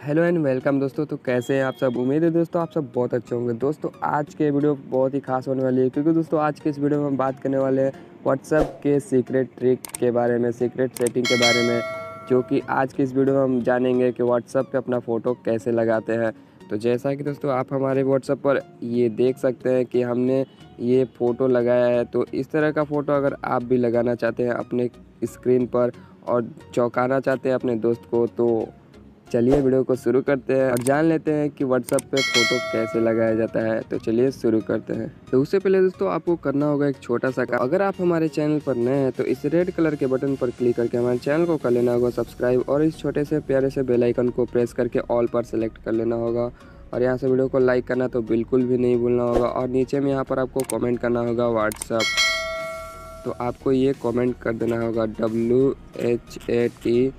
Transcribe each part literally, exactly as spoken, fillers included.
Hello and welcome दोस्तों। तो कैसे हैं आप सब? उम्मीद है दोस्तों आप सब बहुत अच्छे होंगे। दोस्तों आज के वीडियो बहुत ही खास होने वाली है, क्योंकि दोस्तों आज के इस वीडियो में हम बात करने वाले हैं व्हाट्सएप के सीक्रेट ट्रिक के बारे में, सीक्रेट सेटिंग के बारे में, जो कि आज की इस वीडियो में हम जानेंगे कि व्हाट्सएप पे अपना फ़ोटो कैसे लगाते हैं। तो जैसा कि दोस्तों आप हमारे व्हाट्सएप पर ये देख सकते हैं कि हमने ये फ़ोटो लगाया है। तो इस तरह का फ़ोटो अगर आप भी लगाना चाहते हैं अपने स्क्रीन पर और चौंकाना चाहते हैं अपने दोस्त को, तो चलिए वीडियो को शुरू करते हैं और जान लेते हैं कि व्हाट्सएप पे फ़ोटो कैसे लगाया जाता है। तो चलिए शुरू करते हैं। तो उससे पहले दोस्तों आपको करना होगा एक छोटा सा काम। अगर आप हमारे चैनल पर नए हैं तो इस रेड कलर के बटन पर क्लिक करके हमारे चैनल को कर लेना होगा सब्सक्राइब, और इस छोटे से प्यारे से बेल आइकन को प्रेस करके ऑल पर सेलेक्ट कर लेना होगा। और यहाँ से वीडियो को लाइक करना तो बिल्कुल भी नहीं भूलना होगा। और नीचे में यहाँ पर आपको कॉमेंट करना होगा व्हाट्सएप। तो आपको ये कॉमेंट कर देना होगा W H A T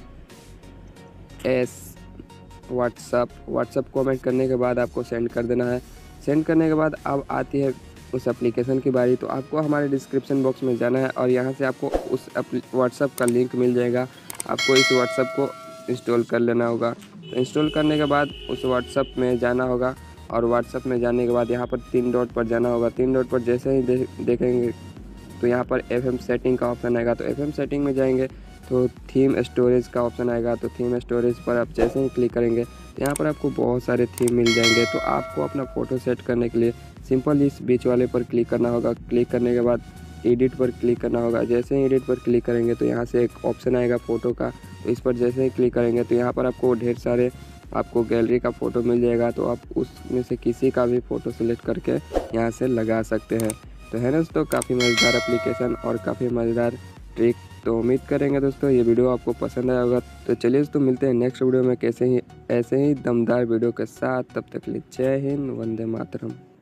S WhatsApp. WhatsApp comment करने के बाद आपको सेंड कर देना है। सेंड करने के बाद अब आती है उस एप्लीकेशन की बारी। तो आपको हमारे डिस्क्रिप्शन बॉक्स में जाना है और यहाँ से आपको उस व्हाट्सअप का लिंक मिल जाएगा। आपको इस व्हाट्सअप को इंस्टॉल कर लेना होगा। तो इंस्टॉल करने के बाद उस व्हाट्सअप में जाना होगा, और व्हाट्सअप में जाने के बाद यहाँ पर तीन डॉट पर जाना होगा। तीन डॉट पर जैसे ही दे, देखेंगे तो यहाँ पर एफ एम सेटिंग का ऑप्शन आएगा। तो एफ एम सेटिंग में जाएंगे तो थीम स्टोरेज का ऑप्शन आएगा। तो थीम स्टोरेज पर आप जैसे ही क्लिक करेंगे तो यहाँ पर आपको बहुत सारे थीम मिल जाएंगे। तो आपको अपना फ़ोटो सेट करने के लिए सिंपल इस बीच वाले पर क्लिक करना होगा। क्लिक करने के बाद एडिट पर क्लिक करना होगा। जैसे ही एडिट पर क्लिक करेंगे तो यहाँ से एक ऑप्शन आएगा फ़ोटो का। तो इस पर जैसे ही क्लिक करेंगे तो यहाँ पर आपको ढेर सारे आपको गैलरी का फ़ोटो मिल जाएगा। तो आप उसमें से किसी का भी फ़ोटो सेलेक्ट करके यहाँ से लगा सकते हैं। तो है ना दोस्तों, काफ़ी मज़ेदार एप्लीकेशन और काफ़ी मज़ेदार ट्रिक। तो उम्मीद करेंगे दोस्तों ये वीडियो आपको पसंद आया होगा। तो चलिए दोस्तों मिलते हैं नेक्स्ट वीडियो में कैसे ही ऐसे ही दमदार वीडियो के साथ। तब तक के लिए जय हिंद, वंदे मातरम।